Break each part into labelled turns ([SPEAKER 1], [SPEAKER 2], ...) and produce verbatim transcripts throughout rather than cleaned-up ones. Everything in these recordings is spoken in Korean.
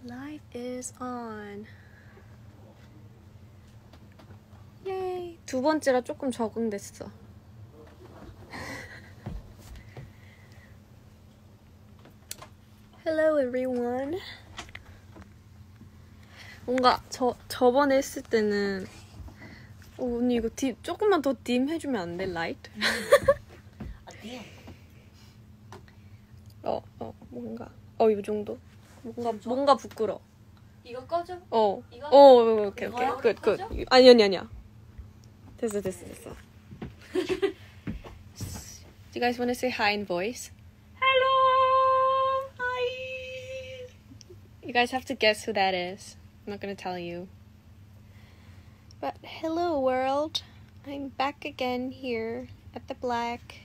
[SPEAKER 1] Live is on. Yay. 두 번째라 조금 적응됐어. Hello everyone. 뭔가 저 저번에 했을 때는 어, 언니 이거 딥 조금만 더 딤 해주면 안 돼? 라이트?
[SPEAKER 2] 아, 딤.
[SPEAKER 1] 어, 어, 뭔가 어, 이 정도? 뭔가 뭔가 부끄러.
[SPEAKER 2] 이거 꺼줘?
[SPEAKER 1] 어.
[SPEAKER 2] 이거?
[SPEAKER 1] 어, 오케이, 오케이.
[SPEAKER 2] 이거요?
[SPEAKER 1] 굿, 굿.
[SPEAKER 2] 꺼져?
[SPEAKER 1] 아니, 아니, 아니야. 됐어, 됐어, 됐어. Do you guys want to say hi in voice?
[SPEAKER 2] Hello! Hi!
[SPEAKER 1] You guys have to guess who that is. I'm not going to tell you. But hello, world. I'm back again here at the Black.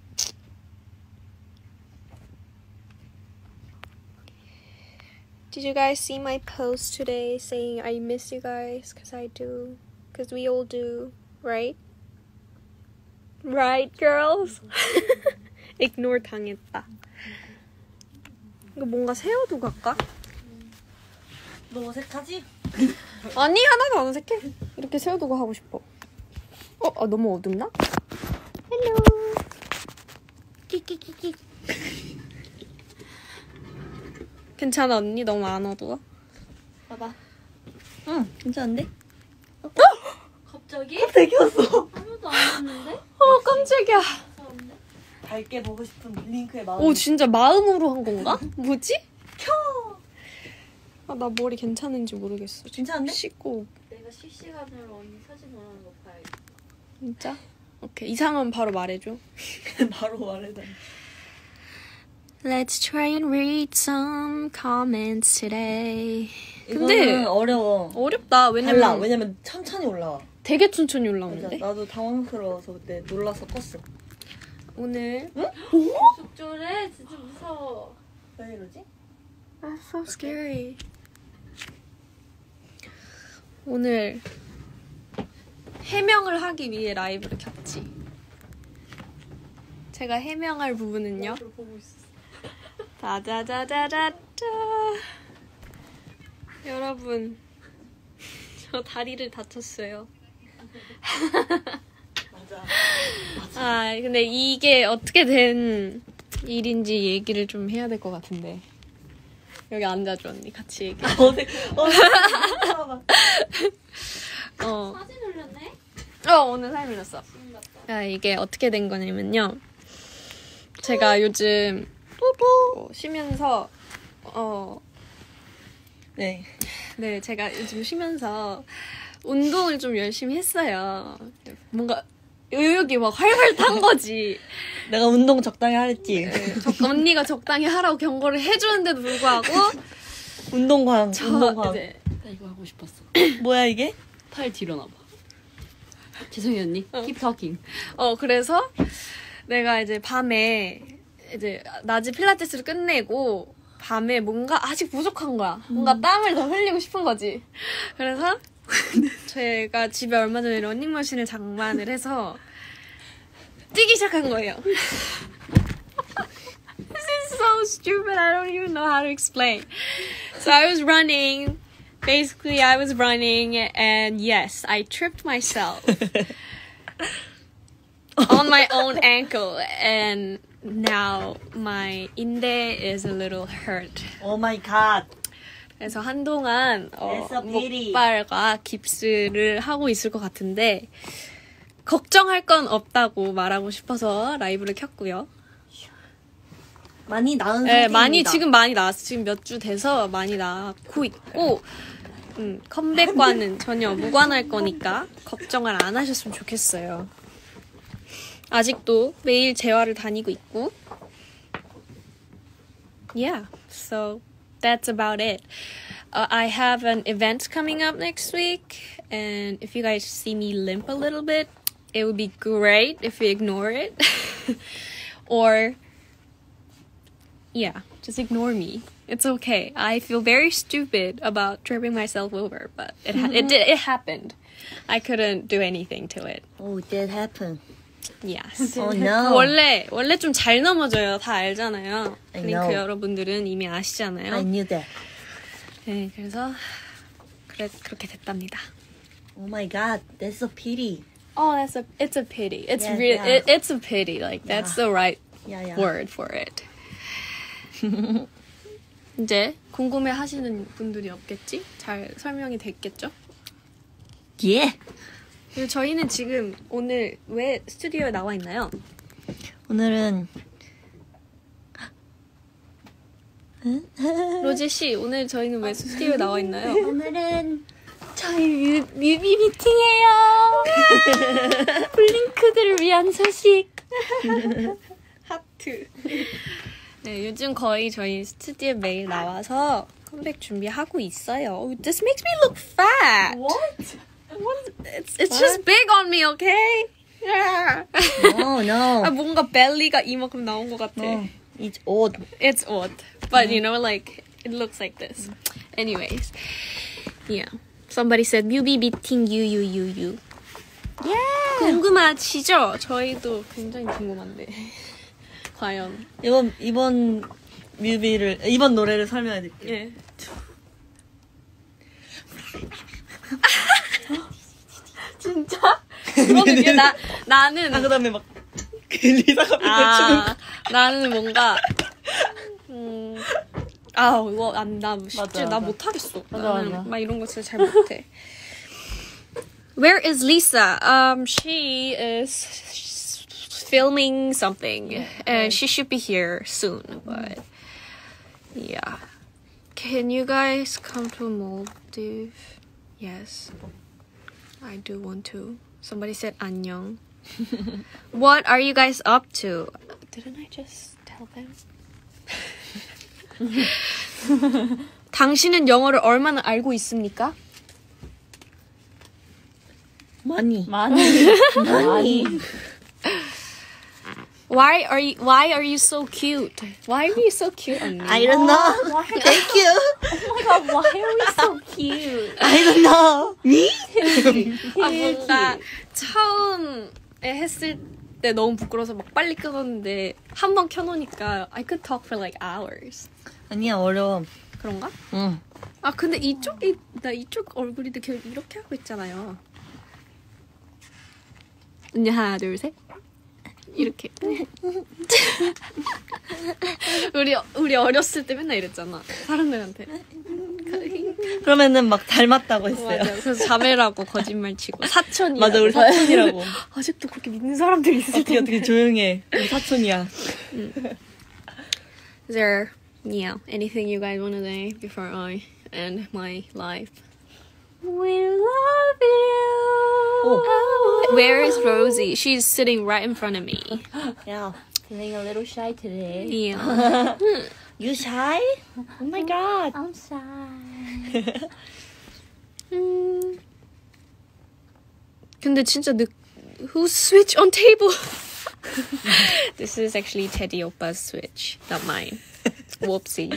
[SPEAKER 1] Did you guys see my post today saying I miss you guys? Because I do. Because we all do. Right? Right, girls? Ignore 당했다. 이거 뭔가 세워두고 갈까?
[SPEAKER 2] 너 어색하지?
[SPEAKER 1] 아니, 하나도 안 어색해. 이렇게 세워두고 하고 싶어. 어? 아, 너무 어둡나? 헬로. 끼끼끼끼. 괜찮아, 언니? 너무 안 어두워?
[SPEAKER 2] 봐봐. 응, 괜찮은데?
[SPEAKER 1] 어?
[SPEAKER 2] 갑자기? 갑자기 왔어. 아무도 안 왔는데?
[SPEAKER 1] 어, 깜짝이야.
[SPEAKER 2] 밝게 보고 싶은 링크의 마음.
[SPEAKER 1] 오, 진짜 마음으로 한 건가? 뭐지? 켜! 아, 나 머리 괜찮은지 모르겠어.
[SPEAKER 2] 괜찮은데?
[SPEAKER 1] 씻고.
[SPEAKER 2] 내가 실시간으로 언니 사진 보는 거 봐야겠다.
[SPEAKER 1] 진짜? 오케이. 이상하면 바로 말해줘.
[SPEAKER 2] 바로 말해달래.
[SPEAKER 1] Let's try and read some comments today.
[SPEAKER 2] 근데
[SPEAKER 1] 근데
[SPEAKER 2] 어려워.
[SPEAKER 1] 어렵다. 왜냐면
[SPEAKER 2] 달라. 왜냐면 천천히 올라와.
[SPEAKER 1] 되게 천천히
[SPEAKER 2] 맞아.
[SPEAKER 1] 올라오는데?
[SPEAKER 2] 나도 당황스러워서 그때 놀라서 껐어.
[SPEAKER 1] 오늘
[SPEAKER 2] 응?
[SPEAKER 3] 계속 저래? 진짜 무서워.
[SPEAKER 2] 왜 이러지?
[SPEAKER 1] That's so scary. 오늘 해명을 하기 위해 라이브를 켰지. 제가 해명할 부분은요.
[SPEAKER 2] 보고 있었어.
[SPEAKER 1] 다다다다다다. 여러분, 저 다리를 다쳤어요.
[SPEAKER 2] 맞아.
[SPEAKER 1] 아, 근데 이게 어떻게 된 일인지 얘기를 좀 해야 될 것 같은데. 여기 앉아줘, 언니. 같이 얘기해.
[SPEAKER 2] 어색. 어색.
[SPEAKER 1] 어.
[SPEAKER 3] 사진 올렸네?
[SPEAKER 1] 어, 오늘 사진 올렸어.
[SPEAKER 3] 지금 봤다.
[SPEAKER 1] 아, 이게 어떻게 된 거냐면요. 제가 요즘 어, 쉬면서 어,
[SPEAKER 2] 네.
[SPEAKER 1] 네, 제가 요즘 쉬면서 운동을 좀 열심히 했어요. 뭔가 의욕이 막 활활 탄 거지.
[SPEAKER 2] 내가 운동 적당히 하랬지.
[SPEAKER 1] 네, 적, 언니가 적당히 하라고 경고를 해주는데도 불구하고
[SPEAKER 2] 운동광.
[SPEAKER 1] 저
[SPEAKER 2] 운동광.
[SPEAKER 1] 이제
[SPEAKER 3] 나 이거 하고 싶었어.
[SPEAKER 2] 뭐야 이게?
[SPEAKER 3] 팔 뒤로 나봐. 죄송해요 언니.
[SPEAKER 1] 어.
[SPEAKER 3] Keep talking.
[SPEAKER 1] 어 그래서 내가 이제 밤에 이제 낮에 필라테스를 끝내고 밤에 뭔가 아직 부족한 거야. 뭔가 땀을 더 흘리고 싶은 거지. 그래서 제가 집에 얼마 전에 러닝머신을 장만을 해서 뛰기 시작한 거예요. This is so stupid. I don't even know how to explain. So I was running. Basically, I was running and yes, I tripped myself on my own ankle and now my 인대 is a little hurt.
[SPEAKER 2] 오 마이 갓.
[SPEAKER 1] 그래서 한동안 어,
[SPEAKER 2] That's a pity.
[SPEAKER 1] 목발과 깁스를 하고 있을 것 같은데 걱정할 건 없다고 말하고 싶어서 라이브를 켰고요.
[SPEAKER 2] 많이 나은
[SPEAKER 1] 네,
[SPEAKER 2] 상태입니다.
[SPEAKER 1] 많이 지금 많이 나왔어. 지금 몇 주 돼서 많이 나고 있고 음, 컴백과는 전혀 무관할 거니까 걱정을 안 하셨으면 좋겠어요. 아직도 매일 재활을 다니고 있고 Yeah, so that's about it. Uh, I have an event coming up next week and if you guys see me limp a little bit, it would be great if you ignore it. Or yeah, just ignore me. It's okay. I feel very stupid about tripping myself over, but it ha- it did it happened. I couldn't do anything to it.
[SPEAKER 2] Oh, that happened.
[SPEAKER 1] Yes.
[SPEAKER 2] Oh no.
[SPEAKER 1] 원래 원래 좀 잘 넘어져요. 다 알잖아요.
[SPEAKER 2] I
[SPEAKER 1] 링크
[SPEAKER 2] know.
[SPEAKER 1] 여러분들은 이미
[SPEAKER 2] I
[SPEAKER 1] 아시잖아요.
[SPEAKER 2] knew that.
[SPEAKER 1] 네, 그래서 그래 그렇게 됐답니다.
[SPEAKER 2] Oh my god, that's a pity.
[SPEAKER 1] Oh, that's a it's a pity. It's
[SPEAKER 2] Yeah,
[SPEAKER 1] real.
[SPEAKER 2] yeah.
[SPEAKER 1] It, it's a pity. Like that's
[SPEAKER 2] Yeah.
[SPEAKER 1] the right
[SPEAKER 2] Yeah, yeah.
[SPEAKER 1] word for it. 이제 궁금해 하시는 분들이 없겠지? 잘 설명이 됐겠죠?
[SPEAKER 2] 예.
[SPEAKER 1] 그리고 저희는 지금 오늘 왜 스튜디오에 나와 있나요?
[SPEAKER 2] 오늘은
[SPEAKER 1] 로제 씨, 오늘 저희는 왜 스튜디오에 나와 있나요?
[SPEAKER 3] 오늘은 저희 뮤, 뮤비 미팅이에요. 블링크들을 위한 소식.
[SPEAKER 1] 하트. 네, 요즘 거의 저희 스튜디오에 매일 나와서 컴백 준비하고 있어요. Oh, this makes me look fat.
[SPEAKER 3] What?
[SPEAKER 1] What? It's it's just big on me, okay? Yeah.
[SPEAKER 2] No, no.
[SPEAKER 1] 아, 뭔가 벨리가 이만큼 나온 것 같아.
[SPEAKER 2] No. It's odd.
[SPEAKER 1] It's odd, but you know, like it looks like this. Anyways, yeah. Somebody said 뮤비 미팅 you you you you.
[SPEAKER 2] Yeah.
[SPEAKER 1] 궁금하시죠? 저희도 굉장히 궁금한데. 과연.
[SPEAKER 2] 이번 이번 뮤비를 이번 노래를 설명해 드릴게요.
[SPEAKER 1] 예. 진짜? 그러는 게 나, 나는.
[SPEAKER 2] 아 그다음에 막 리사가
[SPEAKER 1] 아, 나는 뭔가. 음. 아, 이거, 안, 나, 쉽지,
[SPEAKER 3] 맞아,
[SPEAKER 1] 나
[SPEAKER 3] 맞아.
[SPEAKER 1] 못하겠어.
[SPEAKER 3] 맞아,
[SPEAKER 1] 나는
[SPEAKER 3] 맞아.
[SPEAKER 1] 막 이런 거 진짜 잘 못해. Where is Lisa? Um, she is filming something. And she should be here soon, but. Yeah. Can you guys come to Maldives? Yes. I do want to. Somebody said 안녕. What are you guys up to? Didn't I just tell them? 당신은 영어를 얼마나 알고 있습니까?
[SPEAKER 2] 많이.
[SPEAKER 3] 많이. 많이.
[SPEAKER 1] Why are you Why are you so cute? Why are you so cute, 언니?
[SPEAKER 2] I don't know. Thank you.
[SPEAKER 3] Oh my god, why are we so cute?
[SPEAKER 2] I don't know. Me?
[SPEAKER 1] 아, 뭔가 처음에 했을 때 너무 부끄러워서 막 빨리 끊었는데 한 번 켜놓으니까 I could talk for like hours.
[SPEAKER 2] 아니야 어려워.
[SPEAKER 1] 그런가?
[SPEAKER 2] 응.
[SPEAKER 1] 아 근데 이쪽이 나 이쪽 얼굴인데 계속 이렇게 하고 있잖아요. 언니 하나 둘 셋. 이렇게. 우리 우리 어렸을 때 맨날 이랬잖아. 사람들한테.
[SPEAKER 2] 그러면은 막 닮았다고 했어요.
[SPEAKER 1] 맞아. 그래서 자매라고 거짓말 치고 사촌이라고.
[SPEAKER 2] 맞아 우리 사촌이라고.
[SPEAKER 1] 아직도 그렇게 믿는 사람들이 있을
[SPEAKER 2] 어떻게
[SPEAKER 1] 텐데.
[SPEAKER 2] 어떻게 조용해. 우리 사촌이야.
[SPEAKER 1] Is there, yeah, anything you guys want to say before I end my life?
[SPEAKER 3] We love you.
[SPEAKER 2] Oh.
[SPEAKER 1] Where is Rosie? She's sitting right in front of me.
[SPEAKER 2] Yeah.
[SPEAKER 3] Feeling a little shy today.
[SPEAKER 1] Yeah.
[SPEAKER 2] You shy? Oh my god.
[SPEAKER 3] I'm shy.
[SPEAKER 1] 음. 근데 진짜 늦. Who's switch on table? This is actually Teddy Oppa's switch, not mine. Whoopsie.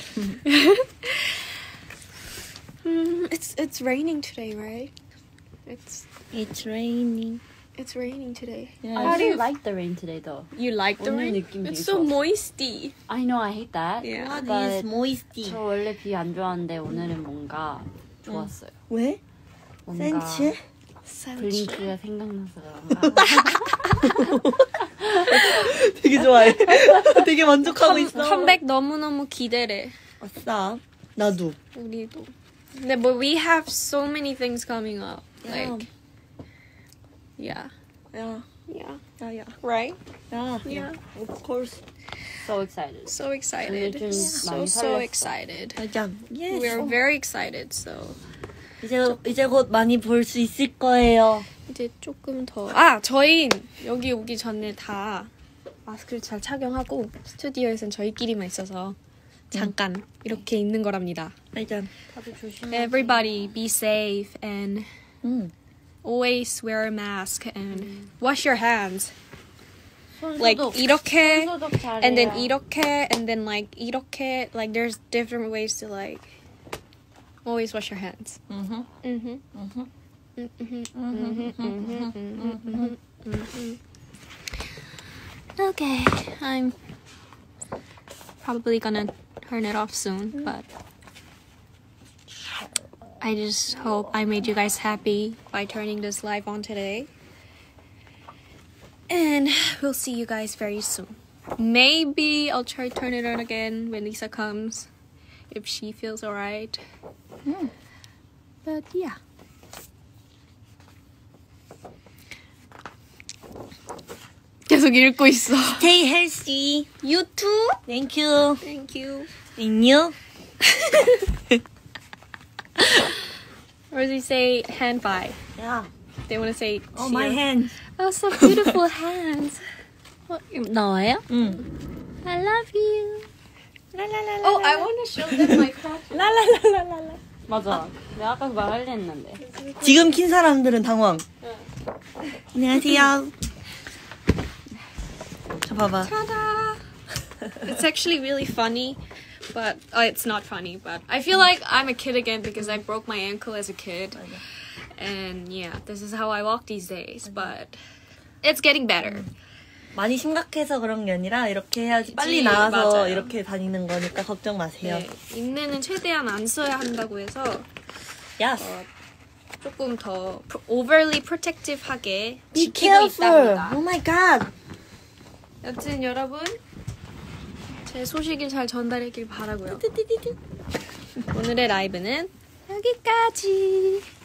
[SPEAKER 1] Mm, it's it's raining today, right? It's
[SPEAKER 2] It's raining.
[SPEAKER 1] it's raining today.
[SPEAKER 2] Yeah.
[SPEAKER 3] I
[SPEAKER 1] How do
[SPEAKER 3] really
[SPEAKER 1] you
[SPEAKER 3] like the rain today though.
[SPEAKER 1] you like the
[SPEAKER 3] 오늘
[SPEAKER 1] rain?
[SPEAKER 3] 느낌 되게
[SPEAKER 1] It's so
[SPEAKER 3] 좋았어.
[SPEAKER 1] moisty.
[SPEAKER 3] I know I hate that.
[SPEAKER 1] Yeah.
[SPEAKER 2] What
[SPEAKER 3] But
[SPEAKER 2] is moisty?
[SPEAKER 3] 저 원래 비 안 좋아하는데 오늘은 뭔가 좋았어요.
[SPEAKER 2] 왜?
[SPEAKER 3] 뭔가
[SPEAKER 2] 센치?
[SPEAKER 3] 블링크가 생각나서 그런가.
[SPEAKER 2] 되게 좋아해. 되게 만족하고 있어.
[SPEAKER 1] 컴백 너무 너무 기대래.
[SPEAKER 2] 아싸. 나도.
[SPEAKER 1] 우리도. 근데 but we have so many things coming up.
[SPEAKER 2] Yeah.
[SPEAKER 1] Like yeah.
[SPEAKER 2] 야,
[SPEAKER 1] Yeah.
[SPEAKER 2] 야, 야.
[SPEAKER 1] Right?
[SPEAKER 2] 야.
[SPEAKER 1] Yeah.
[SPEAKER 2] Of course.
[SPEAKER 3] So excited.
[SPEAKER 1] So excited.
[SPEAKER 3] 요즘
[SPEAKER 1] So
[SPEAKER 3] 많이
[SPEAKER 1] so
[SPEAKER 3] 설렜어.
[SPEAKER 1] excited.
[SPEAKER 2] 맞아. Yes.
[SPEAKER 1] We're very excited. So
[SPEAKER 2] 이제 이제 곧 많이 볼 수 있을 거예요.
[SPEAKER 1] 이제 조금 더. 아, 저희 여기 오기 전에 다 마스크를 잘 착용하고 스튜디오에선 저희끼리만 있어서 잠깐 이렇게 있는 거랍니다.
[SPEAKER 2] 맞아.
[SPEAKER 3] 다들 조심해.
[SPEAKER 1] Everybody be safe and
[SPEAKER 2] 응.
[SPEAKER 1] always wear a mask and wash your hands.
[SPEAKER 3] 손소독.
[SPEAKER 1] Like 이렇게
[SPEAKER 3] 손소독 잘해요.
[SPEAKER 1] and then 이렇게 and then like 이렇게 like there's different ways to like always wash your hands.
[SPEAKER 2] Mhm.
[SPEAKER 1] Mhm.
[SPEAKER 2] Mhm.
[SPEAKER 1] Mhm. Mhm. Mhm. Mhm. Mhm. Okay, I'm probably gonna turn it off soon, but I just hope I made you guys happy by turning this live on today. And we'll see you guys very soon. Maybe I'll try to turn it on again when Lisa comes, if she feels alright.
[SPEAKER 3] 음.
[SPEAKER 1] But yeah. 계속 읽고 있어.
[SPEAKER 3] Stay healthy.
[SPEAKER 1] You too.
[SPEAKER 3] Thank you.
[SPEAKER 1] Thank you.
[SPEAKER 3] And you?
[SPEAKER 1] Or does he say hand by?
[SPEAKER 3] Yeah.
[SPEAKER 1] They want to say
[SPEAKER 3] Oh,
[SPEAKER 1] cheer.
[SPEAKER 3] my hand.
[SPEAKER 1] Oh, so beautiful hands. 어, 이거 나와요?
[SPEAKER 3] 응.
[SPEAKER 1] I love you.
[SPEAKER 3] 라라라라.
[SPEAKER 1] Oh, I want to show them my crotch.
[SPEAKER 3] 라라라라라라.
[SPEAKER 2] 맞아. 내가 아까 말하려 했는데.
[SPEAKER 3] 지금 킨 사람들은 당황. 안녕하세요. 저 봐봐.
[SPEAKER 1] Ta-da! It's actually really funny, but uh, it's not funny. But I feel like I'm a kid again because I broke my ankle as a kid, and yeah, this is how I walk these days. But it's getting better.
[SPEAKER 3] 많이 심각해서 그런 게 아니라 이렇게 해야지 빨리
[SPEAKER 1] 그치,
[SPEAKER 3] 나와서
[SPEAKER 1] 맞아요.
[SPEAKER 3] 이렇게 다니는 거니까 걱정 마세요.
[SPEAKER 1] 네, 인내는 최대한 안 써야 한다고 해서
[SPEAKER 3] Yes.
[SPEAKER 1] 어, 조금 더 pro- overly protective하게
[SPEAKER 3] Be
[SPEAKER 1] 지키고
[SPEAKER 3] careful.
[SPEAKER 1] 있답니다.
[SPEAKER 3] Oh my god.
[SPEAKER 1] 여튼 여러분 제 소식을 잘 전달했길 바라고요. 오늘의 라이브는 여기까지.